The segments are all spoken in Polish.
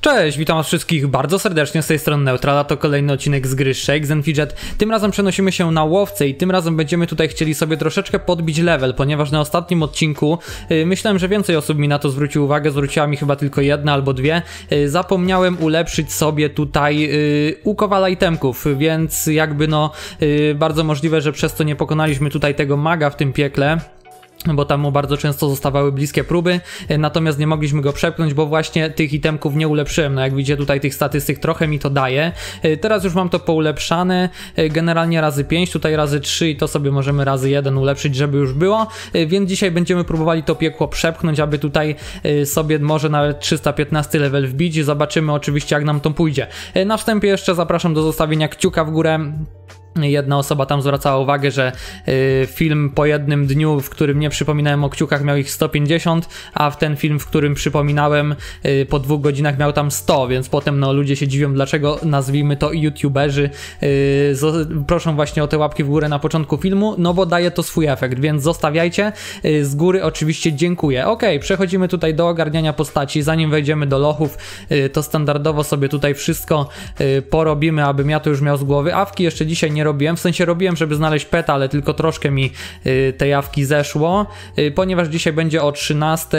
Cześć, witam was wszystkich bardzo serdecznie z tej strony Neutral, to kolejny odcinek z gry Shakes and Fidget. Tym razem przenosimy się na łowcę i tym razem będziemy tutaj chcieli sobie troszeczkę podbić level, ponieważ na ostatnim odcinku myślałem, że więcej osób mi na to zwróci uwagę, zwróciła mi chyba tylko jedna albo dwie. Zapomniałem ulepszyć sobie tutaj ukowala itemków, więc jakby bardzo możliwe, że przez to nie pokonaliśmy tutaj tego maga w tym piekle, bo tam mu bardzo często zostawały bliskie próby, natomiast nie mogliśmy go przepchnąć, bo właśnie tych itemków nie ulepszyłem. No jak widzicie tutaj tych statystyk trochę mi to daje. Teraz już mam to poulepszane, generalnie razy 5, tutaj razy 3 i to sobie możemy razy 1 ulepszyć, żeby już było, więc dzisiaj będziemy próbowali to piekło przepchnąć, aby tutaj sobie może nawet 315 level wbić. Zobaczymy oczywiście, jak nam to pójdzie. Na wstępie jeszcze zapraszam do zostawienia kciuka w górę. Jedna osoba tam zwracała uwagę, że film po jednym dniu, w którym nie przypominałem o kciukach, miał ich 150, a w ten film, w którym przypominałem, po 2 godzinach miał tam 100, więc potem ludzie się dziwią, dlaczego nazwijmy to youtuberzy proszą właśnie o te łapki w górę na początku filmu, no bo daje to swój efekt, więc zostawiajcie. Z góry oczywiście dziękuję. Ok, przechodzimy tutaj do ogarniania postaci. Zanim wejdziemy do lochów, to standardowo sobie tutaj wszystko porobimy, abym ja to już miał z głowy. Awki jeszcze dzisiaj nie robiłem, w sensie robiłem, żeby znaleźć peta, ale tylko troszkę mi tej awki zeszło, ponieważ dzisiaj będzie o 13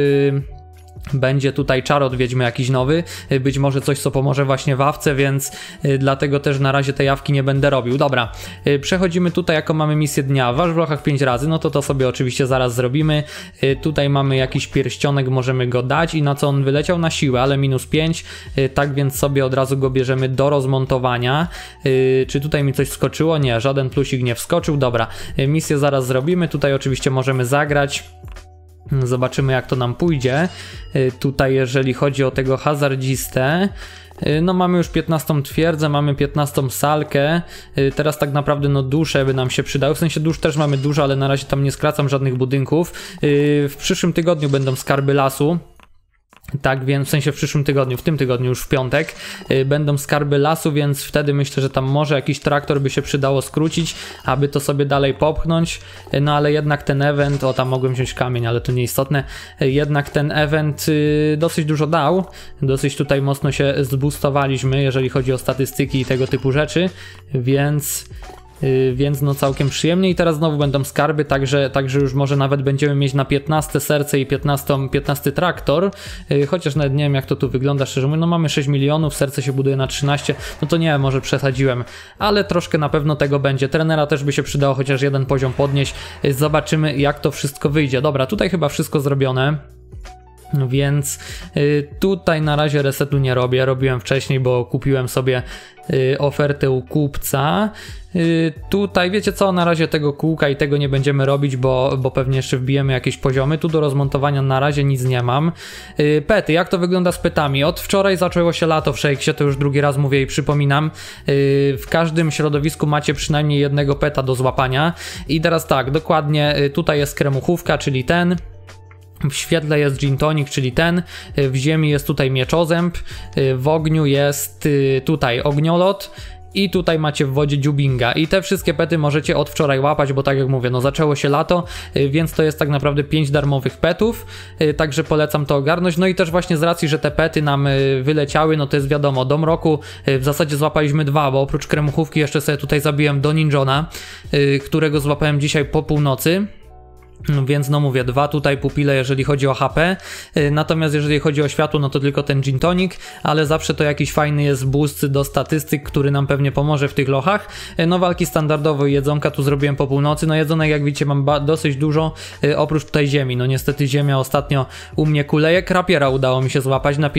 będzie tutaj czar od wiedźmy jakiś nowy, być może coś, co pomoże właśnie w awce, więc dlatego też na razie tej awki nie będę robił. Dobra, przechodzimy tutaj, jaką mamy misję dnia. Waż w lochach 5 razy, no to sobie oczywiście zaraz zrobimy. Tutaj mamy jakiś pierścionek, możemy go dać i na co on wyleciał? Na siłę, ale minus 5, tak więc sobie od razu go bierzemy do rozmontowania. Czy tutaj mi coś wskoczyło? Nie, żaden plusik nie wskoczył. Dobra, misję zaraz zrobimy, tutaj oczywiście możemy zagrać. Zobaczymy, jak to nam pójdzie. Tutaj jeżeli chodzi o tego hazardzistę, no mamy już 15 twierdzę, mamy 15 salkę. Teraz tak naprawdę dusze by nam się przydały, w sensie dusz też mamy dużo, ale na razie tam nie skracam żadnych budynków. W przyszłym tygodniu będą skarby lasu. Tak, więc w sensie w przyszłym tygodniu, w tym tygodniu już w piątek będą skarby lasu, więc wtedy myślę, że tam może jakiś traktor by się przydało skrócić, aby to sobie dalej popchnąć, no ale jednak ten event, tam mogłem wziąć kamień, ale to nieistotne, jednak ten event dosyć dużo dał, dosyć tutaj mocno się zboostowaliśmy, jeżeli chodzi o statystyki i tego typu rzeczy, więc całkiem przyjemnie i teraz znowu będą skarby, także już może nawet będziemy mieć na 15 serce i 15 traktor, chociaż nawet nie wiem, jak to tu wygląda, szczerze mówiąc, mamy 6 milionów, serce się buduje na 13, no to nie wiem, może przesadziłem, ale troszkę na pewno tego będzie. Trenera też by się przydało chociaż jeden poziom podnieść, zobaczymy, jak to wszystko wyjdzie. Dobra, tutaj chyba wszystko zrobione. Więc tutaj na razie resetu nie robię, robiłem wcześniej, bo kupiłem sobie ofertę u kupca. Tutaj wiecie co, na razie tego kółka i tego nie będziemy robić, bo pewnie jeszcze wbijemy jakieś poziomy. Tu do rozmontowania na razie nic nie mam. Pety, jak to wygląda z petami? Od wczoraj zaczęło się lato w Shakesie, to już drugi raz mówię i przypominam. W każdym środowisku macie przynajmniej jednego peta do złapania. I teraz tak, dokładnie tutaj jest kremuchówka, czyli ten. W świetle jest gin tonic, czyli ten, w ziemi jest tutaj mieczozęb, w ogniu jest tutaj ogniolot i tutaj macie w wodzie dziubinga i te wszystkie pety możecie od wczoraj łapać, bo tak jak mówię, zaczęło się lato, więc to jest tak naprawdę 5 darmowych petów, także polecam to ogarnąć. No i też właśnie z racji, że te pety nam wyleciały, to jest wiadomo, do mroku w zasadzie złapaliśmy 2, bo oprócz kremuchówki jeszcze sobie tutaj zabiłem Doninjona, którego złapałem dzisiaj po północy. Więc mówię, 2 tutaj pupile, jeżeli chodzi o HP, natomiast jeżeli chodzi o światło, to tylko ten gin tonic, ale zawsze to jakiś fajny jest boost do statystyk, który nam pewnie pomoże w tych lochach. Walki standardowe, jedzonka tu zrobiłem po północy, jedzonek jak widzicie mam dosyć dużo, oprócz tutaj ziemi, niestety ziemia ostatnio u mnie kuleje. Krapiera udało mi się złapać na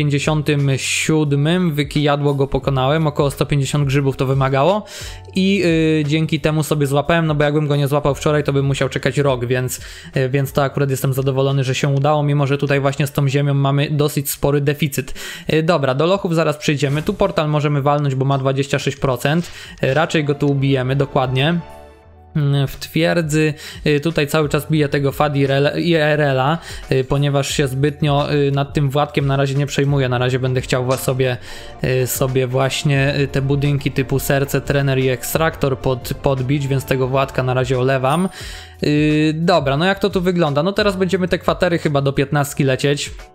57, wykijadło go pokonałem, około 150 grzybów to wymagało i dzięki temu sobie złapałem, bo jakbym go nie złapał wczoraj, to bym musiał czekać rok, więc to akurat jestem zadowolony, że się udało, mimo że tutaj właśnie z tą ziemią mamy dosyć spory deficyt. Dobra, do lochów zaraz przejdziemy. Tu portal możemy walnąć, bo ma 26%. Raczej go tu ubijemy, dokładnie. W twierdzy tutaj cały czas bije tego FAD IRL-a, ponieważ się zbytnio nad tym Władkiem na razie nie przejmuję. Na razie będę chciał sobie właśnie te budynki typu serce, trener i ekstraktor podbić, więc tego Władka na razie olewam. Dobra, jak to tu wygląda? Teraz będziemy te kwatery chyba do 15 lecieć.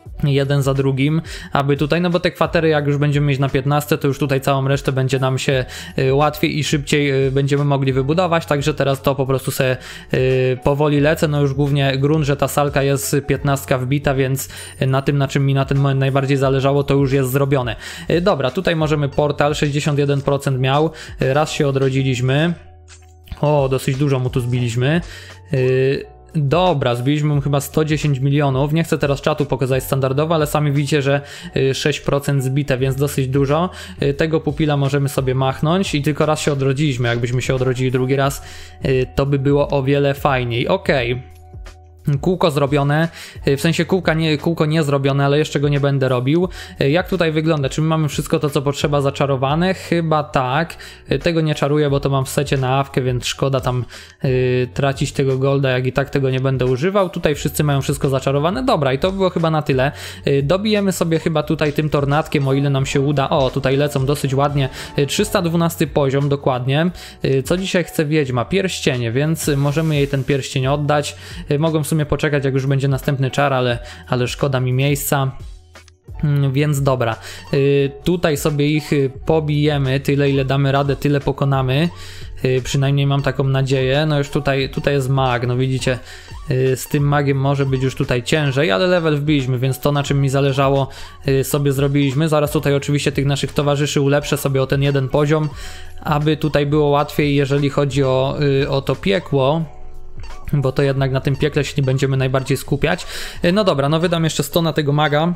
jeden za drugim, aby tutaj, no bo te kwatery jak już będziemy mieć na 15, to już tutaj całą resztę będzie nam się łatwiej i szybciej będziemy mogli wybudować, także teraz to po prostu sobie powoli lecę, no już głównie grunt, że ta salka jest 15 wbita, więc na tym, na czym mi na ten moment najbardziej zależało, to już jest zrobione. Dobra, tutaj możemy portal, 61% miał, raz się odrodziliśmy, o, dosyć dużo mu tu zbiliśmy. Dobra, zbiliśmy mu chyba 110 milionów, nie chcę teraz czatu pokazać standardowo, ale sami widzicie, że 6% zbite, więc dosyć dużo. Tego pupila możemy sobie machnąć i tylko raz się odrodziliśmy, jakbyśmy się odrodzili drugi raz, to by było o wiele fajniej. Okej. Kółko zrobione, w sensie kółko nie zrobione, ale jeszcze go nie będę robił. Jak tutaj wygląda? Czy my mamy wszystko to, co potrzeba zaczarowane? Chyba tak. Tego nie czaruję, bo to mam w secie na awkę, więc szkoda tam tracić tego golda, jak i tak tego nie będę używał. Tutaj wszyscy mają wszystko zaczarowane. Dobra, i to było chyba na tyle. Dobijemy sobie chyba tutaj tym tornadkiem, o ile nam się uda. O, tutaj lecą dosyć ładnie. 312 poziom, dokładnie. Co dzisiaj chce wiedźma? Pierścienie, więc możemy jej ten pierścień oddać. Mogą w sumie poczekać, jak już będzie następny czar, ale szkoda mi miejsca. Więc dobra, tutaj sobie ich pobijemy, tyle ile damy radę, tyle pokonamy, przynajmniej mam taką nadzieję. No już tutaj jest mag, no widzicie, z tym magiem może być już tutaj ciężej, ale level wbiliśmy, więc to, na czym mi zależało, sobie zrobiliśmy. Zaraz tutaj oczywiście tych naszych towarzyszy ulepszę sobie o ten jeden poziom, aby tutaj było łatwiej, jeżeli chodzi o to piekło, bo to jednak na tym piekle się nie będziemy najbardziej skupiać. No dobra, no wydam jeszcze 100 na tego maga.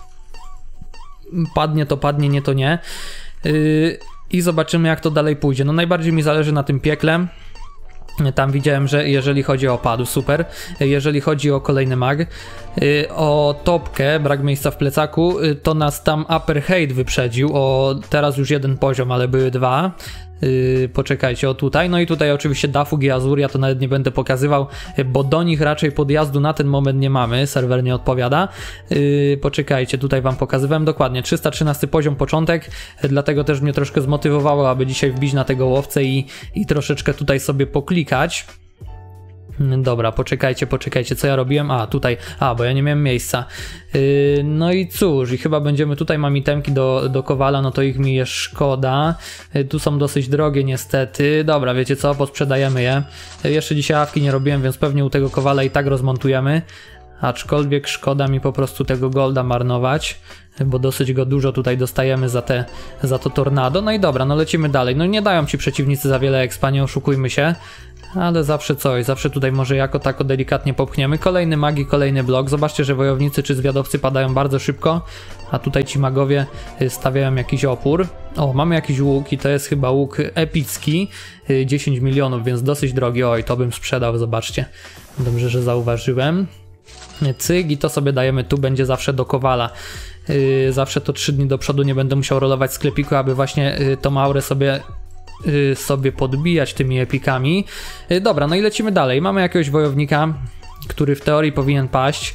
Padnie to padnie, nie to nie. I zobaczymy, jak to dalej pójdzie. No najbardziej mi zależy na tym piekle. Tam widziałem, że jeżeli chodzi o padł, super. Jeżeli chodzi o kolejny mag, o topkę, brak miejsca w plecaku, to nas tam Upper Hate wyprzedził o teraz już jeden poziom, ale były dwa. Poczekajcie, o tutaj. No i tutaj oczywiście Dafug i Azuria to nawet nie będę pokazywał, bo do nich raczej podjazdu na ten moment nie mamy, serwer nie odpowiada. Poczekajcie, tutaj wam pokazywałem dokładnie 313 poziom, początek, dlatego też mnie troszkę zmotywowało, aby dzisiaj wbić na tego łowcę i troszeczkę tutaj sobie poklikać. Dobra, poczekajcie, co ja robiłem? A, tutaj, bo ja nie miałem miejsca. No i cóż, i chyba będziemy, tutaj mam itemki do Kowala, no to ich mi jest szkoda. Tu są dosyć drogie niestety. Dobra, wiecie co, posprzedajemy je. Jeszcze dzisiaj awki nie robiłem, więc pewnie u tego Kowala i tak rozmontujemy. Aczkolwiek szkoda mi po prostu tego golda marnować, bo dosyć go dużo tutaj dostajemy za to tornado. No i dobra, no lecimy dalej. No nie dają ci przeciwnicy za wiele expa, nie oszukujmy się, ale zawsze coś, zawsze tutaj może jako tako delikatnie popchniemy. Kolejny mag i kolejny blok. Zobaczcie, że wojownicy czy zwiadowcy padają bardzo szybko, a tutaj ci magowie stawiają jakiś opór. O, mamy jakiś łuk i to jest chyba łuk epicki, 10 milionów, więc dosyć drogi. Oj, to bym sprzedał, zobaczcie. Dobrze, że zauważyłem. Cyg i to sobie dajemy, tu będzie zawsze do Kowala. Zawsze to 3 dni do przodu nie będę musiał rolować sklepiku, aby właśnie tą aurę sobie podbijać tymi epikami. Dobra, no i lecimy dalej. Mamy jakiegoś wojownika, który w teorii powinien paść.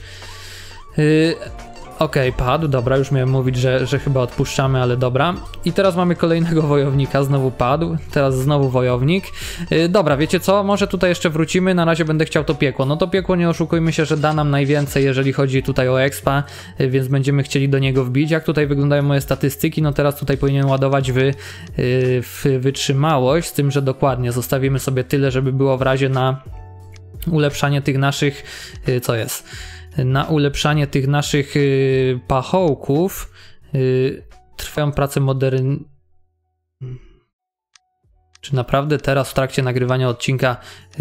Okej, padł, dobra, już miałem mówić, że chyba odpuszczamy, ale dobra. I teraz mamy kolejnego wojownika, znowu padł, teraz znowu wojownik. Dobra, wiecie co, może tutaj jeszcze wrócimy, na razie będę chciał to piekło. No to piekło, nie oszukujmy się, że da nam najwięcej, jeżeli chodzi tutaj o expa, więc będziemy chcieli do niego wbić. Jak tutaj wyglądają moje statystyki, no teraz tutaj powinien ładować w wytrzymałość, z tym, że dokładnie zostawimy sobie tyle, żeby było w razie na ulepszanie tych naszych, co jest? Na ulepszanie tych naszych pachołków trwają prace Czy naprawdę teraz w trakcie nagrywania odcinka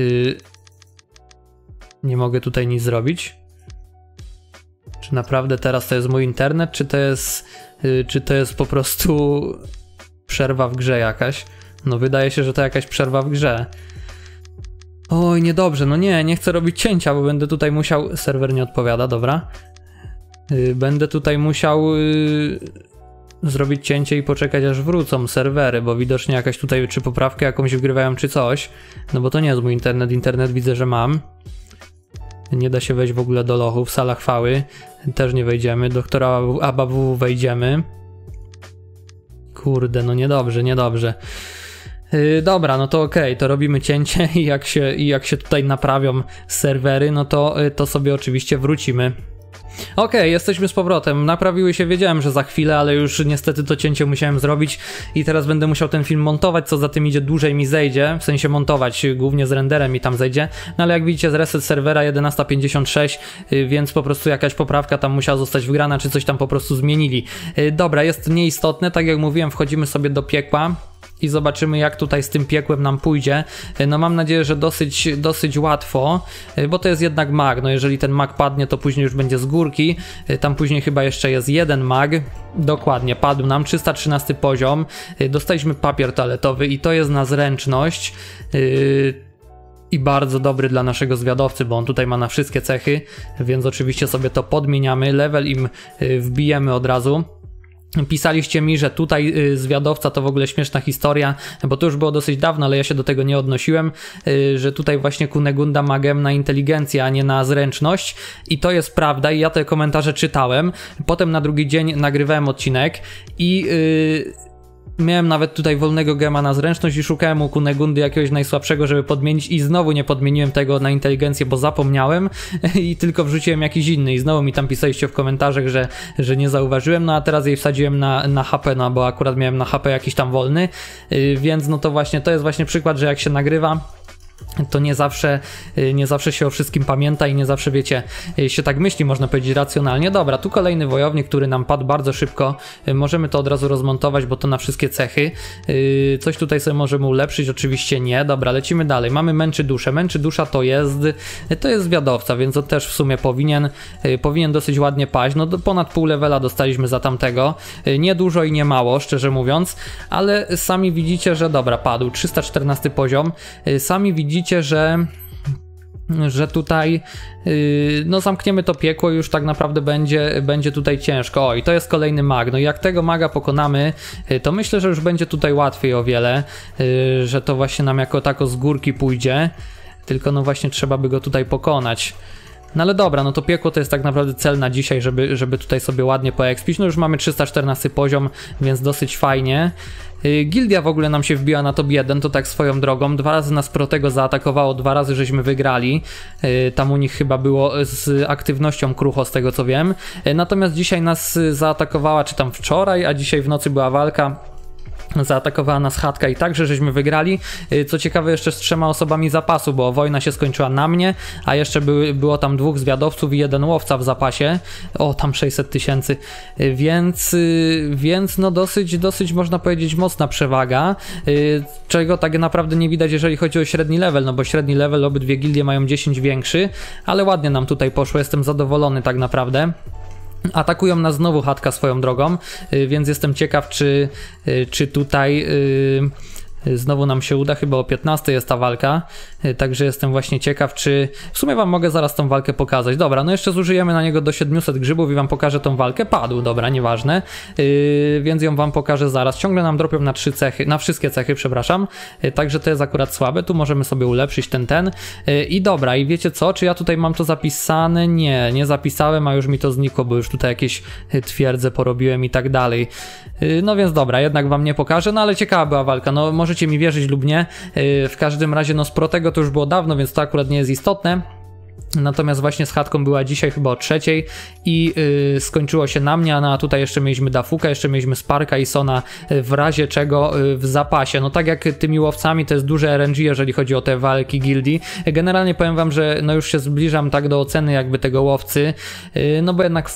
nie mogę tutaj nic zrobić? Czy naprawdę teraz to jest mój internet, czy to jest po prostu przerwa w grze jakaś? No wydaje się, że to jakaś przerwa w grze. Oj, niedobrze, no nie chcę robić cięcia, bo będę tutaj musiał... Serwer nie odpowiada, dobra. Będę tutaj musiał zrobić cięcie i poczekać, aż wrócą serwery, bo widocznie jakaś tutaj czy poprawkę jakąś wgrywają, czy coś. No bo to nie jest mój internet widzę, że mam. Nie da się wejść w ogóle do lochu, w sala chwały też nie wejdziemy, doktora ABW wejdziemy. Kurde, no niedobrze. Dobra, no to okej, to robimy cięcie i jak się tutaj naprawią serwery, no to sobie oczywiście wrócimy. Okej, jesteśmy z powrotem. Naprawiły się, wiedziałem, że za chwilę, ale już niestety to cięcie musiałem zrobić i teraz będę musiał ten film montować, co za tym idzie, dłużej mi zejdzie, w sensie montować, głównie z renderem mi tam zejdzie, no ale jak widzicie z reset serwera 11:56, więc po prostu jakaś poprawka tam musiała zostać wgrana, czy coś tam po prostu zmienili. Dobra, jest nieistotne, tak jak mówiłem, wchodzimy sobie do piekła i zobaczymy, jak tutaj z tym piekłem nam pójdzie. No mam nadzieję, że dosyć łatwo, bo to jest jednak mag. No jeżeli ten mag padnie, to później już będzie z górki. Tam później chyba jeszcze jest jeden mag. Dokładnie, padł nam 313 poziom. Dostaliśmy papier toaletowy i to jest na zręczność. I bardzo dobry dla naszego zwiadowcy, bo on tutaj ma na wszystkie cechy, więc oczywiście sobie to podmieniamy. Level im wbijemy od razu. Pisaliście mi, że tutaj zwiadowca to w ogóle śmieszna historia, bo to już było dosyć dawno, ale ja się do tego nie odnosiłem, że tutaj właśnie Kunegunda ma gem na inteligencję, a nie na zręczność i to jest prawda i ja te komentarze czytałem. Potem na drugi dzień nagrywałem odcinek i miałem nawet tutaj wolnego gema na zręczność i szukałem u Kunegundy jakiegoś najsłabszego, żeby podmienić i znowu nie podmieniłem tego na inteligencję, bo zapomniałem i tylko wrzuciłem jakiś inny i znowu mi tam pisaliście w komentarzach, że nie zauważyłem, no a teraz jej wsadziłem na HP, no bo akurat miałem na HP jakiś tam wolny, więc no to właśnie, to jest właśnie przykład, że jak się nagrywa, to nie zawsze się o wszystkim pamięta i nie zawsze, wiecie, się tak myśli, można powiedzieć racjonalnie. Dobra, tu kolejny wojownik, który nam padł bardzo szybko. Możemy to od razu rozmontować, bo to na wszystkie cechy. Coś tutaj sobie możemy ulepszyć, oczywiście nie. Dobra, lecimy dalej. Mamy męczy duszę. Męczy dusza to jest zwiadowca, więc on też w sumie powinien dosyć ładnie paść. No ponad pół levela dostaliśmy za tamtego. Nie dużo i nie mało, szczerze mówiąc, ale sami widzicie, że dobra, padł. 314 poziom. Sami widzicie, że tutaj no zamkniemy to piekło, już tak naprawdę będzie tutaj ciężko. O, i to jest kolejny mag. No i jak tego maga pokonamy, to myślę, że już będzie tutaj łatwiej o wiele, że to właśnie nam jako tako z górki pójdzie, tylko no właśnie trzeba by go tutaj pokonać. No ale dobra, no to piekło to jest tak naprawdę cel na dzisiaj, żeby tutaj sobie ładnie poekspić. No już mamy 314 poziom, więc dosyć fajnie. Gildia w ogóle nam się wbiła na top 1, to tak swoją drogą. 2 razy nas Protego zaatakowało, 2 razy żeśmy wygrali. Tam u nich chyba było z aktywnością krucho, z tego co wiem. Natomiast dzisiaj nas zaatakowała, czy tam wczoraj, a dzisiaj w nocy była walka. Zaatakowała nas chatka i także żeśmy wygrali. Co ciekawe, jeszcze z 3 osobami zapasu, bo wojna się skończyła na mnie, a jeszcze było tam 2 zwiadowców i 1 łowca w zapasie. O, tam 600 000, więc no dosyć można powiedzieć mocna przewaga, czego tak naprawdę nie widać, jeżeli chodzi o średni level, no bo średni level obydwie gildie mają 10 większy, ale ładnie nam tutaj poszło, jestem zadowolony tak naprawdę. Atakują nas znowu chatka swoją drogą, więc jestem ciekaw, czy tutaj znowu nam się uda. Chyba o 15 jest ta walka, także jestem właśnie ciekaw, czy w sumie wam mogę zaraz tą walkę pokazać. Dobra, no jeszcze zużyjemy na niego do 700 grzybów i wam pokażę tą walkę. Padł, dobra, nieważne, więc ją wam pokażę zaraz. Ciągle nam dropią na 3 cechy, na wszystkie cechy, przepraszam, także to jest akurat słabe. Tu możemy sobie ulepszyć ten i dobra, i wiecie co, czy ja tutaj mam to zapisane? Nie zapisałem, a już mi to znikło, bo już tutaj jakieś twierdze porobiłem i tak dalej. No więc dobra, jednak wam nie pokażę, no ale ciekawa była walka, no możecie mi wierzyć lub nie, w każdym razie no z Protego to już było dawno, więc to akurat nie jest istotne. Natomiast właśnie z chatką była dzisiaj chyba o 3:00 i skończyło się na mnie, a tutaj jeszcze mieliśmy Dafuka, jeszcze mieliśmy Sparka i Sona w razie czego w zapasie. No tak jak tymi łowcami to jest duże RNG, jeżeli chodzi o te walki gildii. Generalnie powiem wam, że no już się zbliżam tak do oceny jakby tego łowcy, no bo jednak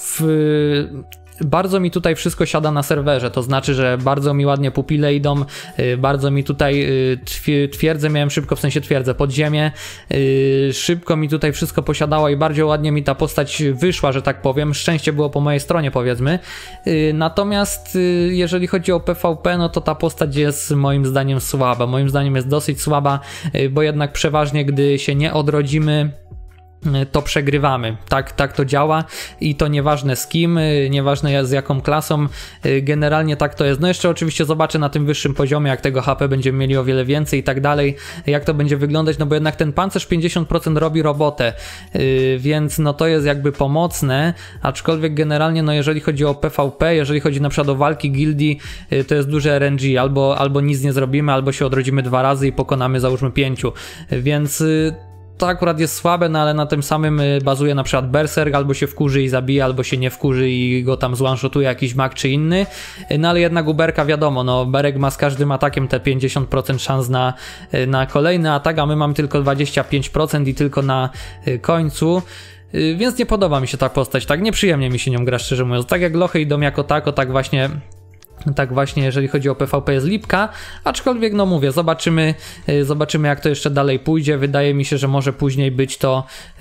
bardzo mi tutaj wszystko siada na serwerze, to znaczy, że bardzo mi ładnie pupile idą, bardzo mi tutaj twierdzę miałem szybko, w sensie twierdzę, podziemie, szybko mi tutaj wszystko posiadało i bardzo ładnie mi ta postać wyszła, że tak powiem, szczęście było po mojej stronie, powiedzmy. Natomiast jeżeli chodzi o PvP, no to ta postać jest moim zdaniem słaba, moim zdaniem jest dosyć słaba, bo jednak przeważnie gdy się nie odrodzimy, to przegrywamy. Tak to działa i to nieważne z kim, nieważne z jaką klasą, generalnie tak to jest. No jeszcze oczywiście zobaczę na tym wyższym poziomie, jak tego HP będziemy mieli o wiele więcej i tak dalej, jak to będzie wyglądać, no bo jednak ten pancerz 50% robi robotę, więc no to jest jakby pomocne, aczkolwiek generalnie no jeżeli chodzi o PvP, jeżeli chodzi na przykład o walki gildii, to jest duże RNG, albo nic nie zrobimy, albo się odrodzimy 2 razy i pokonamy załóżmy 5, więc to akurat jest słabe, no ale na tym samym bazuje na przykład Berserk, albo się wkurzy i zabije, albo się nie wkurzy i go tam zone-shotuje jakiś mag czy inny. No ale jednak u Berka wiadomo, no Berek ma z każdym atakiem te 50% szans na kolejny atak, a my mamy tylko 25% i tylko na końcu. Więc nie podoba mi się ta postać, tak nieprzyjemnie mi się nią gra, szczerze mówiąc. Tak jak lochy idą jako tako, tak właśnie jeżeli chodzi o PvP jest lipka, aczkolwiek no mówię, zobaczymy jak to jeszcze dalej pójdzie. Wydaje mi się, że może później być to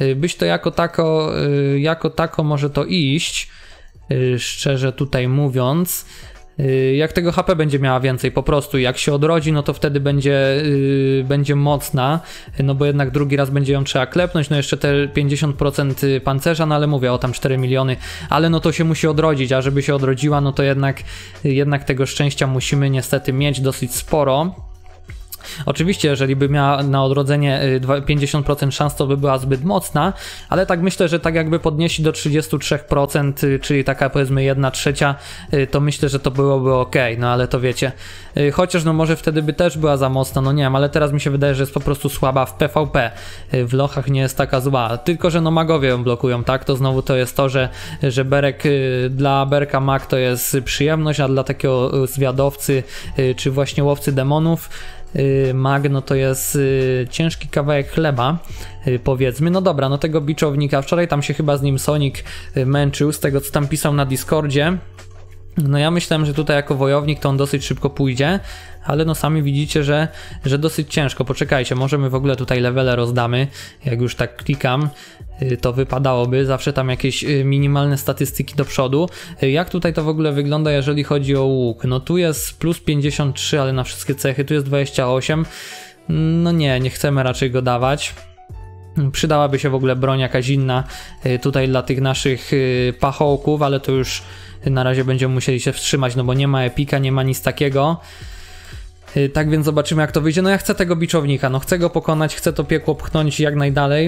jako tako może to iść, szczerze tutaj mówiąc. Jak tego HP będzie miała więcej po prostu, jak się odrodzi, no to wtedy będzie mocna, no bo jednak drugi raz będzie ją trzeba klepnąć, no jeszcze te 50% pancerza, no ale mówię o tam 4 miliony, ale no to się musi odrodzić, a żeby się odrodziła, no to jednak tego szczęścia musimy niestety mieć dosyć sporo. Oczywiście, jeżeli by miała na odrodzenie 50% szans, to by była zbyt mocna, ale tak myślę, że tak jakby podnieśli do 33%, czyli taka powiedzmy 1/3, to myślę, że to byłoby ok, no ale to wiecie, chociaż no może wtedy by też była za mocna, no nie wiem, ale teraz mi się wydaje, że jest po prostu słaba w PvP, w lochach nie jest taka zła, tylko że no magowie ją blokują, tak, to znowu to jest to, że Berek, dla Berka mag to jest przyjemność, a dla takiego zwiadowcy, czy właśnie łowcy demonów, mag, no to jest ciężki kawałek chleba, powiedzmy. No dobra, no tego biczownika, wczoraj tam się chyba z nim Sonic męczył, z tego co tam pisał na Discordzie. No ja myślałem, że tutaj jako wojownik to on dosyć szybko pójdzie, ale no sami widzicie, że dosyć ciężko. Poczekajcie, może my w ogóle tutaj levele rozdamy, jak już tak klikam, to wypadałoby, zawsze tam jakieś minimalne statystyki do przodu. Jak tutaj to w ogóle wygląda, jeżeli chodzi o łuk? No tu jest plus 53, ale na wszystkie cechy, tu jest 28, no nie chcemy raczej go dawać. Przydałaby się w ogóle broń jakaś inna tutaj dla tych naszych pachołków, ale to już na razie będziemy musieli się wstrzymać, no bo nie ma epika, nie ma nic takiego. Tak więc zobaczymy jak to wyjdzie. No ja chcę tego biczownika, no chcę go pokonać, chcę to piekło pchnąć jak najdalej.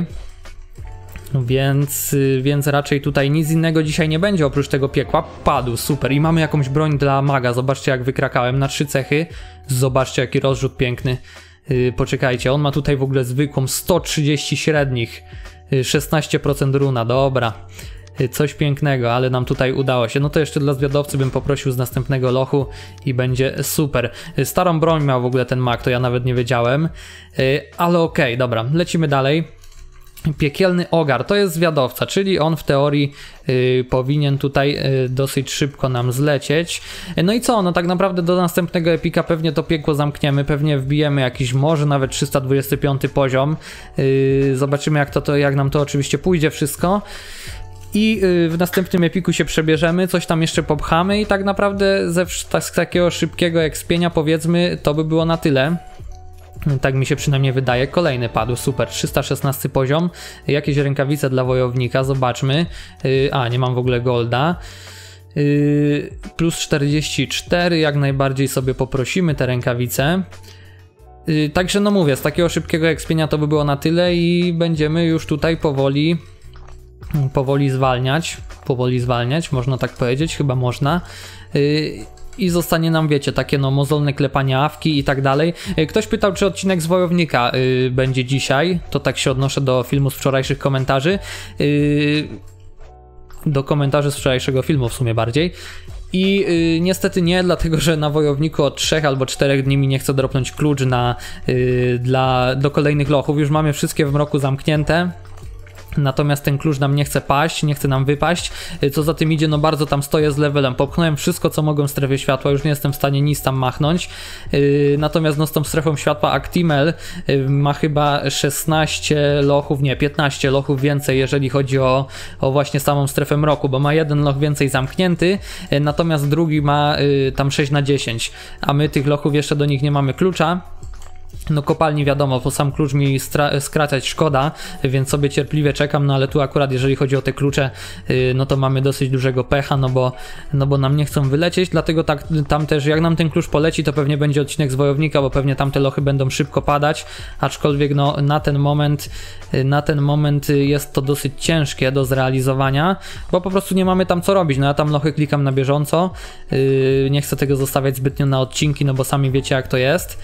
Więc raczej tutaj nic innego dzisiaj nie będzie oprócz tego piekła. Padł, super. I mamy jakąś broń dla maga, zobaczcie jak wykrakałem na 3 cechy. Zobaczcie jaki rozrzut piękny. Poczekajcie, on ma tutaj w ogóle zwykłą 130 średnich, 16% runa, dobra. Coś pięknego, ale nam tutaj udało się. No to jeszcze dla zwiadowcy bym poprosił z następnego lochu i będzie super. Starą broń miał w ogóle ten mag, to ja nawet nie wiedziałem. Ale okej, dobra, lecimy dalej. Piekielny ogar, to jest zwiadowca, czyli on w teorii powinien tutaj dosyć szybko nam zlecieć. No i co, no tak naprawdę do następnego epika pewnie to piekło zamkniemy, pewnie wbijemy jakiś może nawet 325 poziom. Zobaczymy jak nam to oczywiście pójdzie wszystko. I w następnym epiku się przebierzemy, coś tam jeszcze popchamy i tak naprawdę z takiego szybkiego expienia powiedzmy to by było na tyle. Tak mi się przynajmniej wydaje. Kolejny padł, super, 316 poziom. Jakieś rękawice dla wojownika, zobaczmy. Nie mam w ogóle golda. Plus 44, jak najbardziej sobie poprosimy te rękawice. Także no mówię, z takiego szybkiego expienia to by było na tyle i będziemy już tutaj powoli zwalniać, można tak powiedzieć, chyba można. I zostanie nam, wiecie, takie no mozolne klepanie awki i tak dalej. Ktoś pytał, czy odcinek z Wojownika będzie dzisiaj, to tak się odnoszę do filmu z wczorajszych komentarzy. Do komentarzy z wczorajszego filmu w sumie bardziej. I niestety nie, dlatego że na Wojowniku od 3 albo 4 dni mi nie chce dropnąć klucz do kolejnych lochów. Już mamy wszystkie w mroku zamknięte. Natomiast ten klucz nam nie chce paść, nie chce nam wypaść, co za tym idzie, no bardzo tam stoję z levelem, popchnąłem wszystko co mogłem w strefie światła, już nie jestem w stanie nic tam machnąć, natomiast no z tą strefą światła Actimel ma chyba 16 lochów, nie 15 lochów więcej, jeżeli chodzi o właśnie samą strefę mroku, bo ma jeden loch więcej zamknięty, natomiast drugi ma tam 6 na 10, a my tych lochów jeszcze do nich nie mamy klucza. No kopalni wiadomo, bo sam klucz mi skracać szkoda, więc sobie cierpliwie czekam, no ale tu akurat jeżeli chodzi o te klucze, no to mamy dosyć dużego pecha, no bo nam nie chcą wylecieć, dlatego tak, tam też jak nam ten klucz poleci, to pewnie będzie odcinek z Wojownika, bo pewnie tamte lochy będą szybko padać, aczkolwiek no na ten moment jest to dosyć ciężkie do zrealizowania, bo po prostu nie mamy tam co robić, no ja tam lochy klikam na bieżąco, nie chcę tego zostawiać zbytnio na odcinki, no bo sami wiecie jak to jest.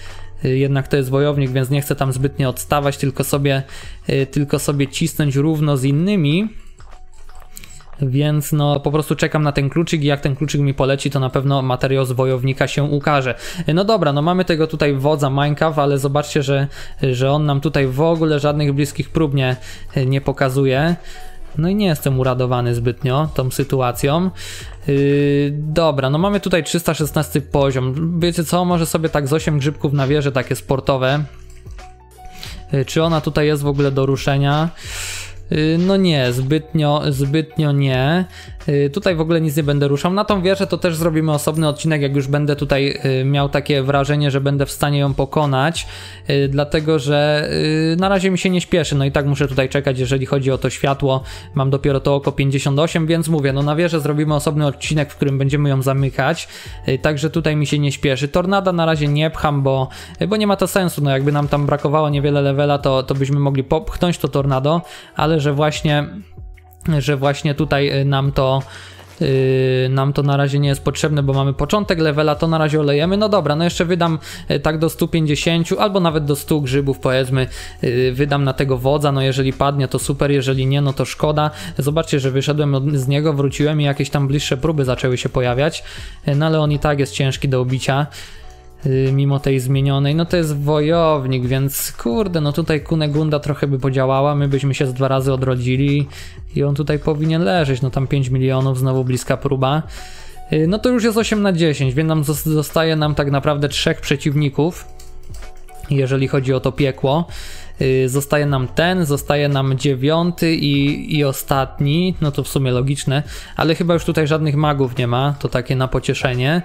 jednak to jest wojownik, więc nie chcę tam zbytnio odstawać, tylko sobie cisnąć równo z innymi. Więc no po prostu czekam na ten kluczyk i jak ten kluczyk mi poleci, to na pewno materiał z wojownika się ukaże. No dobra, no mamy tego tutaj wodza Minecraft, ale zobaczcie, że on nam tutaj w ogóle żadnych bliskich prób nie pokazuje. No i nie jestem uradowany zbytnio tą sytuacją. Dobra, no mamy tutaj 316 poziom. Wiecie co, może sobie tak z 8 grzybków na wieżę, takie sportowe. Czy ona tutaj jest w ogóle do ruszenia? No nie, zbytnio nie. Tutaj w ogóle nic nie będę ruszał. Na tą wieżę to też zrobimy osobny odcinek, jak już będę tutaj miał takie wrażenie, że będę w stanie ją pokonać, dlatego że na razie mi się nie śpieszy, no i tak muszę tutaj czekać, jeżeli chodzi o to światło. Mam dopiero to oko 58, więc mówię, no na wieżę zrobimy osobny odcinek, w którym będziemy ją zamykać, także tutaj mi się nie śpieszy. Tornada na razie nie pcham, bo nie ma to sensu, no jakby nam tam brakowało niewiele levela, to byśmy mogli popchnąć to tornado, ale że właśnie tutaj nam to na razie nie jest potrzebne, bo mamy początek levela, to na razie olejemy. No dobra, no jeszcze wydam tak do 150 albo nawet do 100 grzybów, powiedzmy, wydam na tego wodza. No jeżeli padnie, to super, jeżeli nie, no to szkoda. Zobaczcie, że wyszedłem z niego, wróciłem i jakieś tam bliższe próby zaczęły się pojawiać, no ale on i tak jest ciężki do ubicia mimo tej zmienionej. No to jest wojownik, więc kurde, no tutaj Kunegunda trochę by podziałała, my byśmy się z 2 razy odrodzili i on tutaj powinien leżeć. No tam 5 milionów, znowu bliska próba. No to już jest 8 na 10, więc nam zostaje nam tak naprawdę 3 przeciwników, jeżeli chodzi o to piekło. Zostaje nam ten, zostaje nam 9 i ostatni, no to w sumie logiczne, ale chyba już tutaj żadnych magów nie ma, to takie na pocieszenie.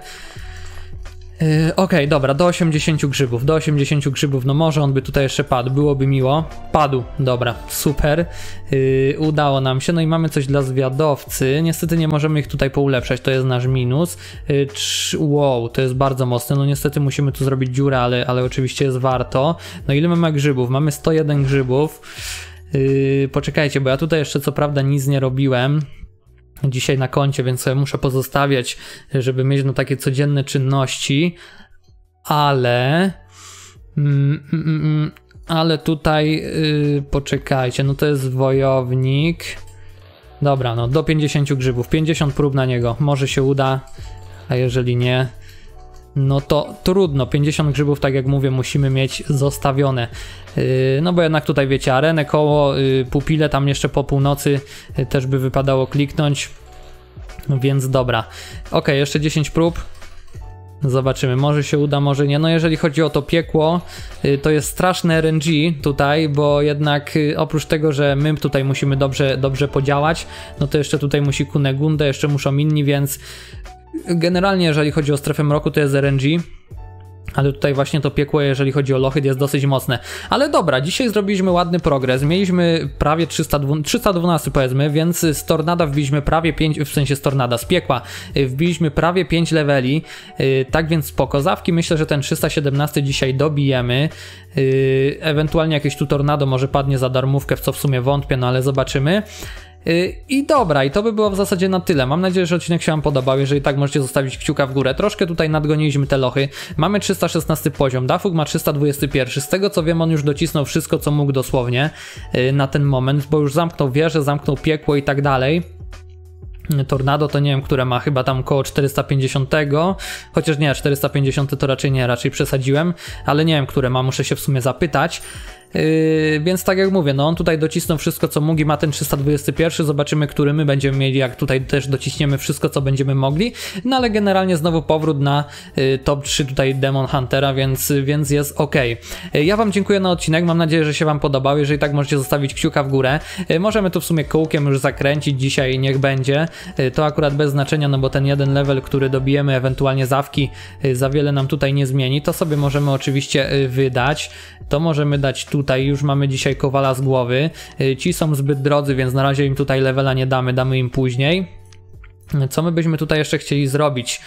Okej, dobra, do 80 grzybów, no może on by tutaj jeszcze padł, byłoby miło. Padł, dobra, super, udało nam się. No i mamy coś dla zwiadowcy, niestety nie możemy ich tutaj poulepszać, to jest nasz minus. Wow, to jest bardzo mocne, no niestety musimy tu zrobić dziurę, ale oczywiście jest warto. No ile mamy grzybów? Mamy 101 grzybów. Poczekajcie, bo ja tutaj jeszcze co prawda nic nie robiłem dzisiaj na koncie, więc sobie muszę pozostawiać, żeby mieć no takie codzienne czynności, ale tutaj poczekajcie, no to jest wojownik. Dobra, no do 50 grzybów, 50 prób na niego, może się uda, a jeżeli nie, no to trudno. 50 grzybów, tak jak mówię, musimy mieć zostawione. No bo jednak tutaj wiecie, arenę koło, pupile tam jeszcze po północy też by wypadało kliknąć. Więc dobra. Ok, jeszcze 10 prób. Zobaczymy, może się uda, może nie. No jeżeli chodzi o to piekło, to jest straszne RNG tutaj, bo jednak oprócz tego, że my tutaj musimy dobrze podziałać, no to jeszcze tutaj musi Kunegunda, jeszcze muszą inni, więc generalnie jeżeli chodzi o strefę mroku, to jest RNG. Ale tutaj właśnie to piekło, jeżeli chodzi o lochy, jest dosyć mocne. Ale dobra, dzisiaj zrobiliśmy ładny progres. Mieliśmy prawie 312 powiedzmy, więc z tornada wbiliśmy prawie 5, w sensie z tornada, z piekła wbiliśmy prawie 5 leveli. Tak więc spoko. Zawki myślę, że ten 317 dzisiaj dobijemy. Ewentualnie jakieś tu tornado może padnie za darmówkę, w co w sumie wątpię, no ale zobaczymy. I dobra, i to by było w zasadzie na tyle. Mam nadzieję, że odcinek się wam podobał. Jeżeli tak, możecie zostawić kciuka w górę. Troszkę tutaj nadgoniliśmy te lochy. Mamy 316 poziom, Dafuk ma 321. Z tego co wiem, on już docisnął wszystko, co mógł dosłownie na ten moment, bo już zamknął wieżę, zamknął piekło i tak dalej. Tornado to nie wiem, które ma, chyba tam koło 450, chociaż nie, 450 to raczej nie, raczej przesadziłem, ale nie wiem, które ma, muszę się w sumie zapytać. Więc tak jak mówię, no on tutaj docisnął wszystko, co mógł i ma ten 321, zobaczymy, który my będziemy mieli, jak tutaj też dociśniemy wszystko, co będziemy mogli, no ale generalnie znowu powrót na top 3 tutaj Demon Huntera, więc jest ok. Ja wam dziękuję na odcinek, mam nadzieję, że się wam podobał. Jeżeli tak, możecie zostawić kciuka w górę. Możemy tu w sumie kółkiem już zakręcić dzisiaj, niech będzie, to akurat bez znaczenia, no bo ten jeden level, który dobijemy, ewentualnie zawki, za wiele nam tutaj nie zmieni, to sobie możemy oczywiście wydać, to możemy dać tutaj, już mamy dzisiaj kowala z głowy, ci są zbyt drodzy, więc na razie im tutaj levela nie damy, damy im później. Co my byśmy tutaj jeszcze chcieli zrobić?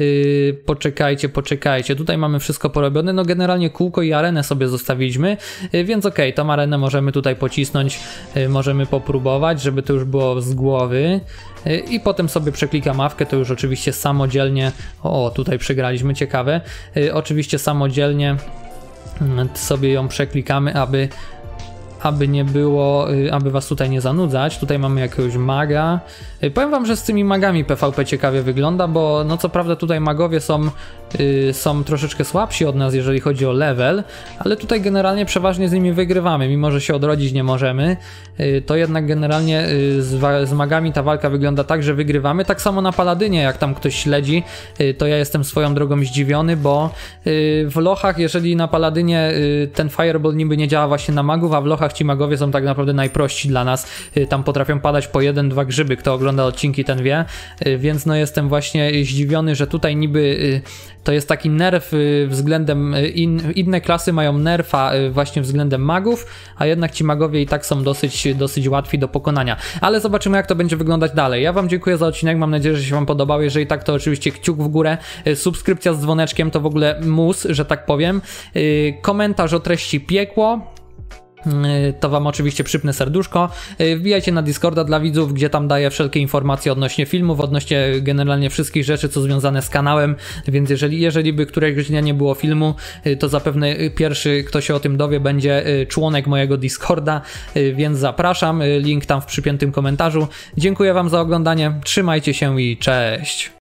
Poczekajcie, tutaj mamy wszystko porobione, no generalnie kółko i arenę sobie zostawiliśmy, więc okej, tą arenę możemy tutaj pocisnąć, możemy popróbować, żeby to już było z głowy i potem sobie przeklikam mawkę, to już oczywiście samodzielnie, o tutaj przegraliśmy, ciekawe, oczywiście samodzielnie Sobie ją przeklikamy, aby nie było, aby was tutaj nie zanudzać. Tutaj mamy jakiegoś maga. Powiem wam, że z tymi magami PvP ciekawie wygląda, bo no co prawda tutaj magowie są troszeczkę słabsi od nas, jeżeli chodzi o level, ale tutaj generalnie przeważnie z nimi wygrywamy, mimo że się odrodzić nie możemy, to jednak generalnie z magami ta walka wygląda tak, że wygrywamy. Tak samo na Paladynie, jak tam ktoś śledzi, to ja jestem swoją drogą zdziwiony, bo w lochach, jeżeli na Paladynie ten Fireball niby nie działa właśnie na magów, a w lochach ci magowie są tak naprawdę najprości dla nas, tam potrafią padać po 1-2 grzyby, kto ogląda odcinki ten wie, więc no jestem właśnie zdziwiony, że tutaj niby to jest taki nerf względem, inne klasy mają nerfa właśnie względem magów, a jednak ci magowie i tak są dosyć łatwi do pokonania. Ale zobaczymy, jak to będzie wyglądać dalej. Ja wam dziękuję za odcinek, mam nadzieję, że się wam podobał. Jeżeli tak, to oczywiście kciuk w górę, subskrypcja z dzwoneczkiem to w ogóle mus, że tak powiem. Komentarz o treści piekło. To wam oczywiście przypnę serduszko. Wbijajcie na Discorda dla widzów, gdzie tam daję wszelkie informacje odnośnie filmów, odnośnie generalnie wszystkich rzeczy, co związane z kanałem, więc jeżeli by któregoś dnia nie było filmu, to zapewne pierwszy, kto się o tym dowie, będzie członek mojego Discorda, więc zapraszam, link tam w przypiętym komentarzu. Dziękuję wam za oglądanie, trzymajcie się i cześć!